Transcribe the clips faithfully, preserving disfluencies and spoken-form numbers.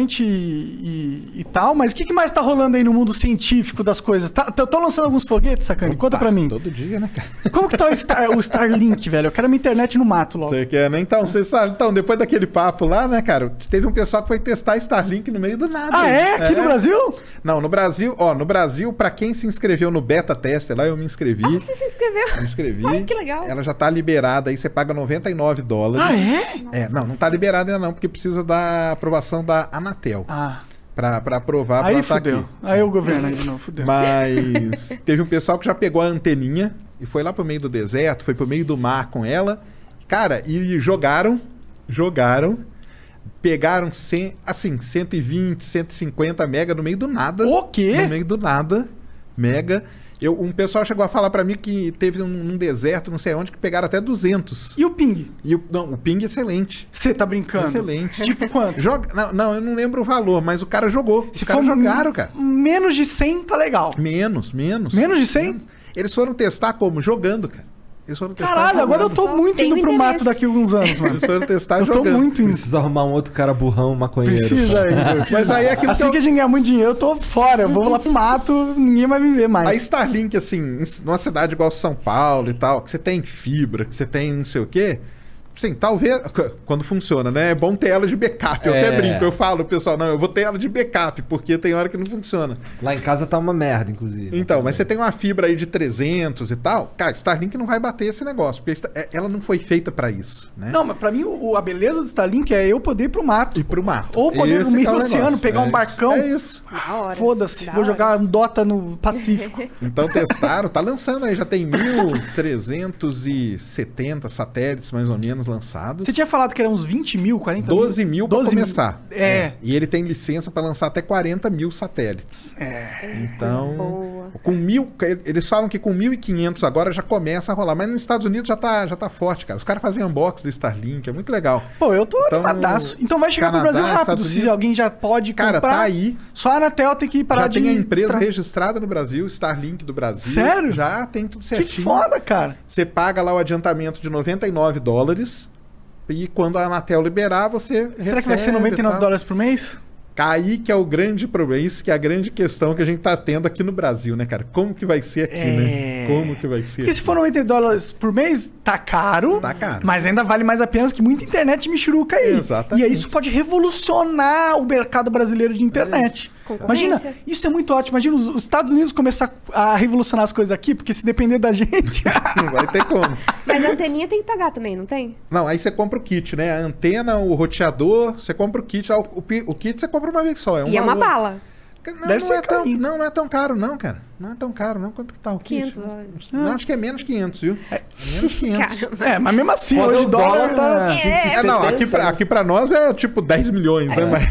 gente e, e, e tal, mas o que, que mais tá rolando aí no mundo científico das coisas? Tá, tão lançando alguns foguetes, Sacani? Conta Opa, pra mim. Todo dia, né, cara? Como que tá o, Star, o Starlink, velho? Eu quero minha internet no mato logo. Você quer, né? Então, você sabe, então, depois daquele papo lá, né, cara, teve um pessoal que foi testar Starlink no meio do nada. Ah, aí. é? Aqui no Brasil? Não, no Brasil, ó, no Brasil, pra quem se inscreveu no Beta Tester lá, eu me inscrevi. Ah, você se inscreveu? Me inscrevi. Ai, que legal. Ela já tá liberada, aí você paga noventa e nove dólares. Ah, é? É, não, não tá liberada ainda não, porque precisa da aprovação da Anatel. Ah. Pra, pra aprovar Aí pra estar fudeu. aqui. Aí o governo aí de novo, fudeu. Mas teve um pessoal que já pegou a anteninha e foi lá pro meio do deserto, foi pro meio do mar com ela. Cara, e jogaram, jogaram, pegaram cem, assim, cento e vinte, cento e cinquenta mega no meio do nada. O quê? No meio do nada, mega. Eu, um pessoal chegou a falar pra mim que teve um, um deserto, não sei onde, que pegaram até duzentos. E o ping? E o, não, o ping é excelente. Você tá brincando? Excelente. Tipo quanto? Joga, não, não, eu não lembro o valor, mas o cara jogou. Se Os caras for jogaram, cara. Menos de cem, tá legal. Menos, menos. Menos de cem? Menos. Eles foram testar como? Jogando, cara. Eles foram testar Caralho, agora eu jogando. tô Só muito tem indo o pro interesse. mato daqui a alguns anos, mano. Eles foram testar Eu tô jogando. muito indo. Precisa arrumar um outro cara burrão, maconheiro. Precisa aí, Igor. Mas aí é aquilo Assim que eu- que a gente ganhar muito dinheiro, eu tô fora. Eu vou lá pro mato, ninguém vai me ver mais. A Starlink, assim, em- numa cidade igual São Paulo e tal, que você tem fibra, que você tem não sei o quê. Sim, talvez, quando funciona, né? É bom ter ela de backup. Eu É. até brinco, eu falo, pessoal, não, eu vou ter ela de backup, porque tem hora que não funciona. Lá em casa tá uma merda, inclusive. Então, mas você tem uma fibra aí de trezentos e tal, cara, Starlink não vai bater esse negócio, porque esta- é- ela não foi feita pra isso, né? Não, mas pra mim o- a beleza do Starlink é eu poder ir pro mato. E pro mato. Ou poder ir Esse no meio que é do o oceano, negócio. pegar É um isso. barcão. É isso. Da hora. Foda-se, Da vou hora. jogar um Dota no Pacífico. Então testaram, tá lançando aí, já tem mil trezentos e setenta satélites mais ou menos lançados. Você tinha falado que era uns vinte mil, quarenta mil? doze mil para doze mil. começar. É. E ele tem licença para lançar até quarenta mil satélites. É. Então, Boa. com mil, eles falam que com mil e quinhentos agora já começa a rolar, mas nos Estados Unidos já tá, já tá forte, cara. Os caras fazem unboxing do Starlink, é muito legal. Pô, eu tô Então, animadaço. Então vai chegar Canadá, pro Brasil rápido, Estados se Unidos. alguém já pode comprar. Cara, tá aí. Só a Anatel tem que parar Já de... tem a empresa extra- registrada no Brasil, Starlink do Brasil. Sério? Já tem tudo Que certinho. foda, cara. Você paga lá o adiantamento de noventa e nove dólares. E quando a Anatel liberar, você Será que vai ser recebe noventa e e nove tal. dólares por mês? Aí que é o grande problema, isso que é a grande questão que a gente tá tendo aqui no Brasil, né, cara? Como que vai ser aqui, É. né? Como que vai ser Porque se aqui? for noventa dólares por mês, tá caro. Tá caro. Mas ainda vale mais a pena que muita internet michuruca aí. Exatamente. E aí isso pode revolucionar o mercado brasileiro de internet. Imagina, Concorrência. isso é muito ótimo. Imagina os, os Estados Unidos começar a revolucionar as coisas aqui, porque se depender da gente. Não vai ter como. Mas a anteninha tem que pagar também, não tem? Não, aí você compra o kit, né? A antena, o roteador, você compra o kit. O, o, pi- o kit você compra uma vez só. É um E é uma valor. bala. Não, Deve não ser é tão, carinho. não, não é tão caro, não, cara. Não é tão caro, não. Quanto que tá o kit? quinhentos dólares. Não, acho que é menos quinhentos, viu? É menos quinhentos. Caramba. É, mas mesmo assim, Quando hoje o dólar tá é, É, não, aqui pra, aqui pra nós é tipo dez milhões, né? Mas,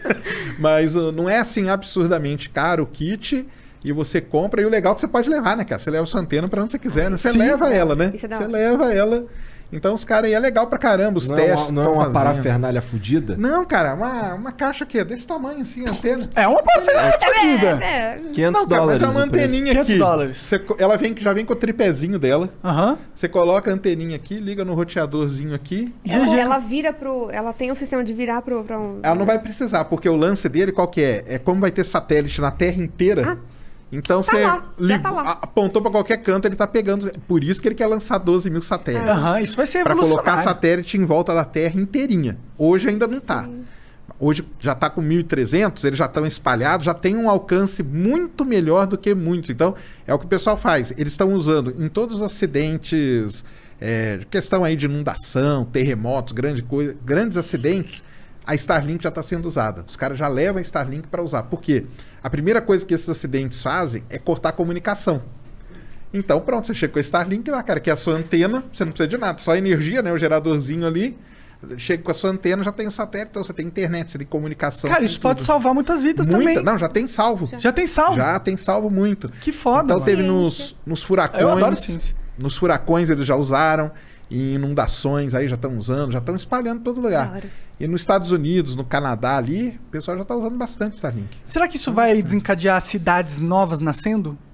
mas uh, não é assim absurdamente caro o kit. E você compra, e o legal é que você pode levar, né, cara? Você leva sua antena pra onde você quiser, né? Você Sim, leva isso é- ela, né? isso é da Você hora. leva ela. Então os caras aí é legal pra caramba, os Não é testes. uma, não é tão uma fazendo. parafernália fudida? Não, cara, uma, uma caixa aqui, desse tamanho assim, a antena. é uma parafernália fodida. É, quinhentos Não, cara, mas dólares. é uma o preço. anteninha quinhentos aqui. dólares. Você co- ela vem, já vem com o tripézinho dela. Aham. Você coloca a anteninha aqui, liga no roteadorzinho aqui. ela, G G. ela vira pro. Ela tem o sistema de virar pro, pra um. Ela não vai precisar, porque o lance dele, qual que é? É como vai ter satélite na Terra inteira. Então Tá você lá, já lig- tá lá. a- apontou pra qualquer canto, ele tá pegando. Por isso que ele quer lançar doze mil satélites. Aham, isso vai ser Pra colocar revolucionário. satélite em volta da Terra inteirinha. Hoje ainda não tá. Hoje já tá com mil e trezentos, eles já estão espalhados, já tem um alcance muito melhor do que muitos. Então, é o que o pessoal faz. Eles estão usando em todos os acidentes, é, questão aí de inundação, terremotos, grande coisa, grandes acidentes, a Starlink já está sendo usada. Os caras já levam a Starlink para usar. Por quê? A primeira coisa que esses acidentes fazem é cortar a comunicação. Então, pronto, você chega com a Starlink lá, cara, que é a sua antena, você não precisa de nada, só energia, né? O geradorzinho ali. Chega com a sua antena, já tem o satélite, então você tem internet, você tem comunicação. Cara, tem isso pode tudo. salvar muitas vidas Muita, também. não, já tem salvo. Já tem salvo. Já tem salvo muito. Que foda, Então mano. teve nos, nos furacões. Eu adoro ciência. Nos furacões eles já usaram. Em inundações aí já estão usando, já estão espalhando em todo lugar. Da hora. E nos Estados Unidos, no Canadá ali, o pessoal já está usando bastante Starlink. Será que isso vai desencadear cidades novas nascendo?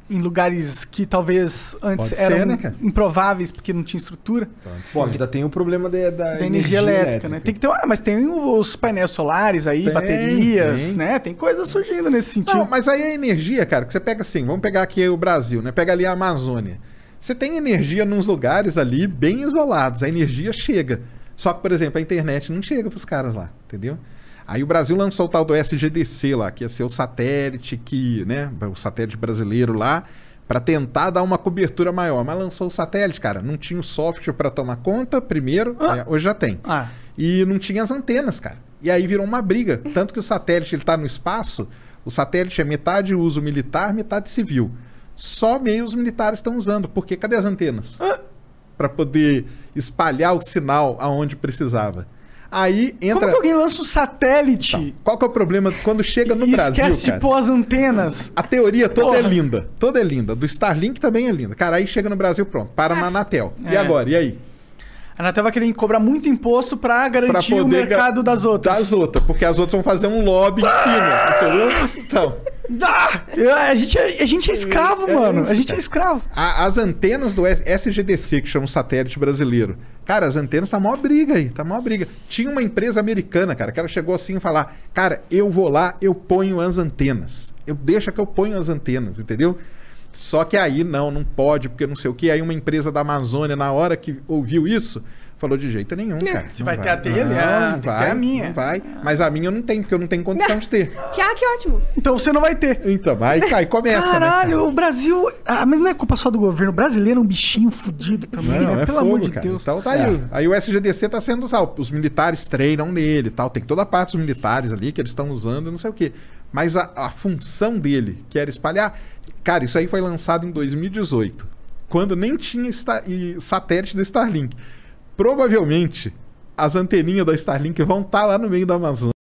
em lugares que talvez antes Pode eram ser, né, cara? improváveis porque não tinha estrutura Pô, ainda tem o problema da, da, da energia, elétrica, né? Tem que ter, ah, mas tem os painéis solares aí, Tem, baterias, tem. né? Tem coisas surgindo nesse sentido. Não, mas aí a energia, cara, que você pega assim, vamos pegar aqui o Brasil, né? Pega ali a Amazônia. Você tem energia nos lugares ali bem isolados, a energia chega. Só que, por exemplo, a internet não chega pros caras lá, entendeu? Aí o Brasil lançou o tal do S G D C lá, que ia ser o satélite que, né, o satélite brasileiro lá, para tentar dar uma cobertura maior. Mas lançou o satélite, cara, não tinha o software para tomar conta, primeiro, Ah. né, hoje já tem. Ah, E não tinha as antenas, cara. E aí virou uma briga. Tanto que o satélite ele tá no espaço, o satélite é metade uso militar, metade civil. Só meio os militares estão usando, porque cadê as antenas? Ah. Para poder espalhar o sinal aonde precisava. Aí entra... como que alguém lança um satélite Então, qual que é o problema quando chega no e Brasil, esquece cara? de pôr as antenas? A teoria toda Porra. é linda. Toda é linda. Do Starlink também é linda. Cara, aí chega no Brasil, pronto. Para na Anatel. E É. agora? E aí? A Anatel vai querer cobrar muito imposto pra garantir o poder mercado ga- das outras. Das outras. Porque as outras vão fazer um lobby em cima. Entendeu? Então... Ah, a, gente é, a gente é escravo, É mano. isso, A gente é cara. escravo. A- as antenas do S G D C, que chama o satélite brasileiro. Cara, as antenas tá maior briga aí, tá maior briga. Tinha uma empresa americana, cara, que ela chegou assim e falar: cara, eu vou lá, eu ponho as antenas. Eu deixa que eu ponho as antenas, entendeu? Só que aí não, não pode, porque não sei o que. Aí uma empresa da Amazônia, na hora que ouviu isso, falou de jeito nenhum, cara. Você Não vai ter a dele? Não, Ah, não tem que vai, ter a minha. não vai. Mas a minha eu não tenho, porque eu não tenho condição de ter. Que, ah, que ótimo. Então você não vai ter. Então, aí, aí começa, Caralho, né? o Brasil. Ah, mas não é culpa só do governo. O brasileiro é um bichinho fudido também, Não, né? é Pelo fogo, amor de cara. Deus. Então tá aí. Aí o S G D C tá sendo usado. Os militares treinam nele e tal. Tem toda a parte dos militares ali que eles estão usando e não sei o quê. Mas a, a função dele, que era espalhar... Cara, isso aí foi lançado em dois mil e dezoito. Quando nem tinha esta- e satélite da Starlink. Provavelmente, as anteninhas da Starlink vão estar lá no meio da Amazônia.